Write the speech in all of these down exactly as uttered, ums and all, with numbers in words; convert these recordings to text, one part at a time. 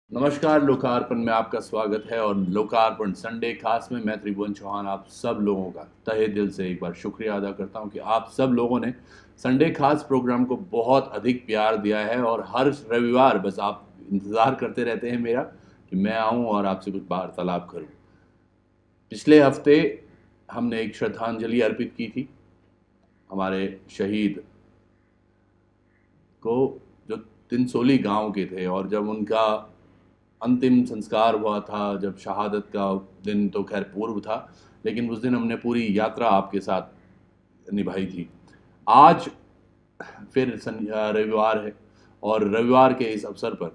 नमस्कार, लोकार्पण में आपका स्वागत है। और लोकार्पण संडे खास में मैं त्रिभुवन चौहान आप सब लोगों का तहे दिल से एक बार शुक्रिया अदा करता हूं कि आप सब लोगों ने संडे खास प्रोग्राम को बहुत अधिक प्यार दिया है। और हर रविवार बस आप इंतज़ार करते रहते हैं मेरा कि मैं आऊं और आपसे कुछ वार्तालाप करूं। पिछले हफ्ते हमने एक श्रद्धांजलि अर्पित की थी हमारे शहीद को, जो तिनसोली गांव के थे। और जब उनका अंतिम संस्कार हुआ था, जब शहादत का दिन तो खैर पूर्व था, लेकिन उस दिन हमने पूरी यात्रा आपके साथ निभाई थी। आज फिर सन- अ, रविवार है और रविवार के इस अवसर पर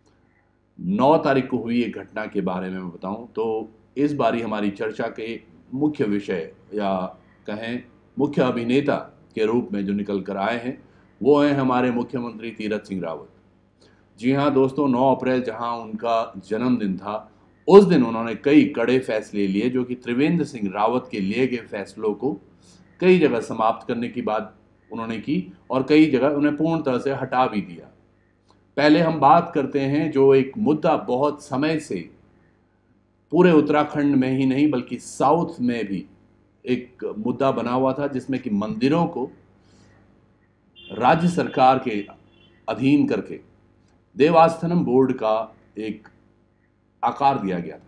नौ तारीख को हुई एक घटना के बारे में मैं बताऊं तो इस बारी हमारी चर्चा के मुख्य विषय या कहें मुख्य अभिनेता के रूप में जो निकल कर आए हैं वो हैं हमारे मुख्यमंत्री तीरथ सिंह रावत। जी हाँ दोस्तों, नौ अप्रैल जहां उनका जन्मदिन था, उस दिन उन्होंने कई कड़े फैसले लिए जो कि त्रिवेंद्र सिंह रावत के लिए गए फैसलों को कई जगह समाप्त करने की बात उन्होंने की और कई जगह उन्हें पूर्णतः से हटा भी दिया। पहले हम बात करते हैं जो एक मुद्दा बहुत समय से पूरे उत्तराखंड में ही नहीं बल्कि साउथ में भी एक मुद्दा बना हुआ था, जिसमें कि मंदिरों को राज्य सरकार के अधीन करके देवास्थानम बोर्ड का एक आकार दिया गया था।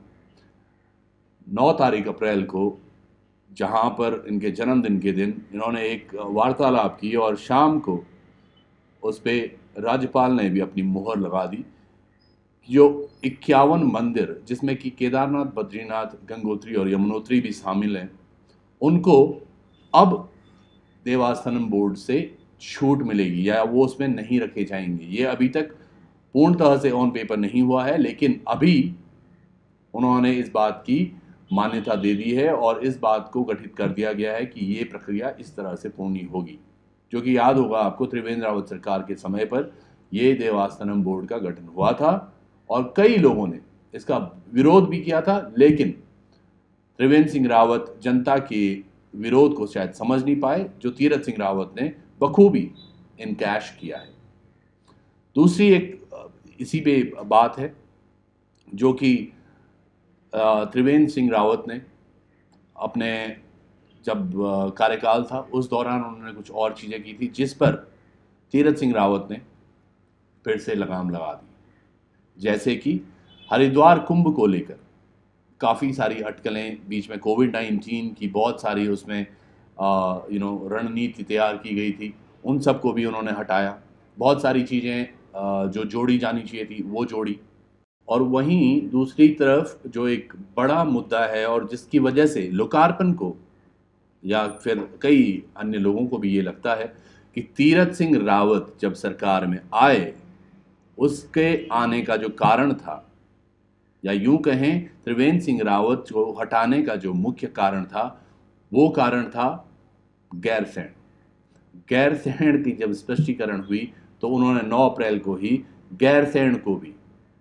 नौ तारीख अप्रैल को जहां पर इनके जन्मदिन के दिन इन्होंने एक वार्तालाप की और शाम को उस पर राज्यपाल ने भी अपनी मोहर लगा दी। जो इक्यावन मंदिर जिसमें कि केदारनाथ, बद्रीनाथ, गंगोत्री और यमुनोत्री भी शामिल हैं, उनको अब देवास्थानम बोर्ड से छूट मिलेगी या वो उसमें नहीं रखे जाएंगे। ये अभी तक पूर्णतः से ऑन पेपर नहीं हुआ है, लेकिन अभी उन्होंने इस बात की मान्यता दे दी है और इस बात को गठित कर दिया गया है कि ये प्रक्रिया इस तरह से पूर्ण होगी। जो कि याद होगा आपको, त्रिवेंद्र रावत सरकार के समय पर ये देवास्थानम बोर्ड का गठन हुआ था और कई लोगों ने इसका विरोध भी किया था, लेकिन त्रिवेंद्र सिंह रावत जनता के विरोध को शायद समझ नहीं पाए, जो तीरथ सिंह रावत ने बखूबी इनकैश किया है। दूसरी एक इसी पे बात है जो कि त्रिवेंद्र सिंह रावत ने अपने जब कार्यकाल था उस दौरान उन्होंने कुछ और चीज़ें की थी जिस पर तीरथ सिंह रावत ने फिर से लगाम लगा दी। जैसे कि हरिद्वार कुंभ को लेकर काफ़ी सारी अटकलें, बीच में कोविड नाइन्टीन की बहुत सारी उसमें यू नो रणनीति तैयार की गई थी, उन सब को भी उन्होंने हटाया। बहुत सारी चीज़ें जो जोड़ी जानी चाहिए थी वो जोड़ी। और वहीं दूसरी तरफ जो एक बड़ा मुद्दा है और जिसकी वजह से लोकार्पण को या फिर कई अन्य लोगों को भी ये लगता है कि तीरथ सिंह रावत जब सरकार में आए, उसके आने का जो कारण था या यूं कहें त्रिवेंद्र सिंह रावत को हटाने का जो मुख्य कारण था, वो कारण था गैरसैंण। गैरसैंण की जब स्पष्टीकरण हुई तो उन्होंने नौ अप्रैल को ही गैरसैंण को भी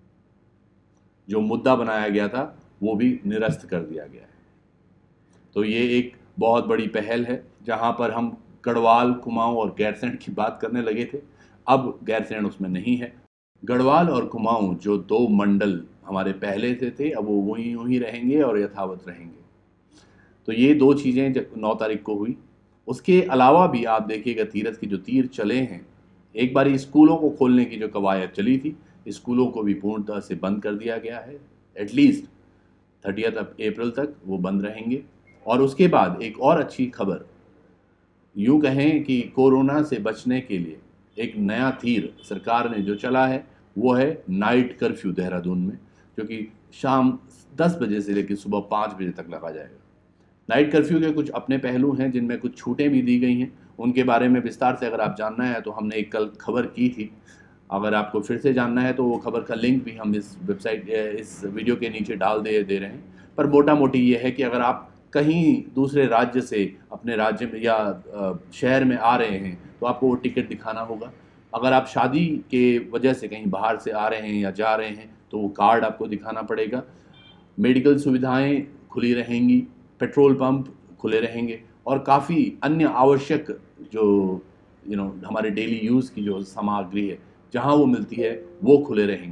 जो मुद्दा बनाया गया था वो भी निरस्त कर दिया गया है। तो ये एक बहुत बड़ी पहल है जहां पर हम गढ़वाल, कुमाऊं और गैरसैंण की बात करने लगे थे, अब गैरसैंण उसमें नहीं है। गढ़वाल और कुमाऊं जो दो मंडल हमारे पहले से थे, अब वो वहीं वहीं रहेंगे और यथावत रहेंगे। तो ये दो चीज़ें जब नौ तारीख को हुई। उसके अलावा भी आप देखिएगा तीरथ के जो तीर चले हैं, एक बार स्कूलों को खोलने की जो कवायद चली थी, स्कूलों को भी पूर्णतः से बंद कर दिया गया है। एटलीस्ट थर्टियथ अप्रैल तक वो बंद रहेंगे। और उसके बाद एक और अच्छी खबर, यूँ कहें कि कोरोना से बचने के लिए एक नया तीर सरकार ने जो चला है वो है नाइट कर्फ्यू देहरादून में, जो कि शाम दस बजे से लेकर सुबह पाँच बजे तक लगा जाएगा। नाइट कर्फ्यू के कुछ अपने पहलू हैं जिनमें कुछ छूटें भी दी गई हैं, उनके बारे में विस्तार से अगर आप जानना है तो हमने एक कल खबर की थी। अगर आपको फिर से जानना है तो वो खबर का लिंक भी हम इस वेबसाइट इस वीडियो के नीचे डाल दे दे रहे हैं। पर मोटा मोटी ये है कि अगर आप कहीं दूसरे राज्य से अपने राज्य में या शहर में आ रहे हैं तो आपको वो टिकट दिखाना होगा। अगर आप शादी के वजह से कहीं बाहर से आ रहे हैं या जा रहे हैं तो वो कार्ड आपको दिखाना पड़ेगा। मेडिकल सुविधाएं खुली रहेंगी, पेट्रोल पंप खुले रहेंगे और काफ़ी अन्य आवश्यक जो यू नो हमारे डेली यूज़ की जो सामग्री है जहाँ वो मिलती है वो खुले रहेंगे।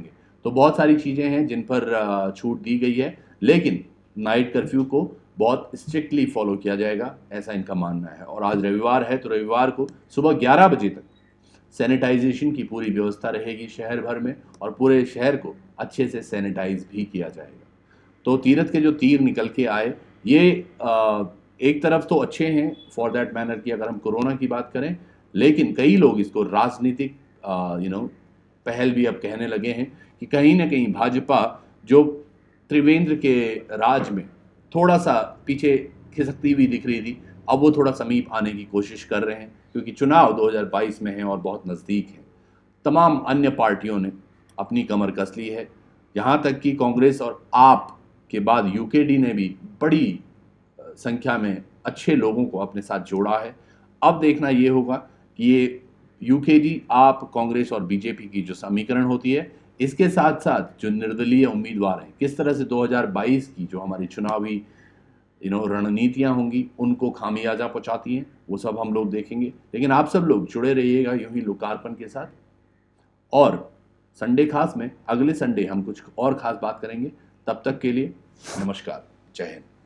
तो बहुत सारी चीज़ें हैं जिन पर अ, छूट दी गई है, लेकिन नाइट कर्फ्यू को बहुत स्ट्रिक्टली फॉलो किया जाएगा, ऐसा इनका मानना है। और आज रविवार है, तो रविवार को सुबह ग्यारह बजे तक सैनिटाइजेशन की पूरी व्यवस्था रहेगी शहर भर में, और पूरे शहर को अच्छे से सैनिटाइज भी किया जाएगा। तो तीरथ के जो तीर निकल के आए, ये आ, एक तरफ तो अच्छे हैं फॉर दैट मैनर की अगर हम कोरोना की बात करें, लेकिन कई लोग इसको राजनीतिक यू नो पहल भी अब कहने लगे हैं कि कहीं ना कहीं भाजपा जो त्रिवेंद्र के राज में थोड़ा सा पीछे खिसकती हुई दिख रही थी, अब वो थोड़ा समीप आने की कोशिश कर रहे हैं, क्योंकि चुनाव दो हज़ार बाईस में है और बहुत नज़दीक है। तमाम अन्य पार्टियों ने अपनी कमर कस ली है, यहाँ तक कि कांग्रेस और आप के बाद यूकेडी ने भी बड़ी संख्या में अच्छे लोगों को अपने साथ जोड़ा है। अब देखना ये होगा कि ये यूकेडी, आप, कांग्रेस और बीजेपी की जो समीकरण होती है, इसके साथ साथ जो निर्दलीय उम्मीदवार हैं, किस तरह से दो हज़ार बाईस की जो हमारी चुनावी यू नो रणनीतियां होंगी उनको खामियाजा पहुंचाती हैं, वो सब हम लोग देखेंगे। लेकिन आप सब लोग जुड़े रहिएगा यूं ही लोकार्पण के साथ, और संडे खास में अगले संडे हम कुछ और खास बात करेंगे। तब तक के लिए नमस्कार, जय हिंद।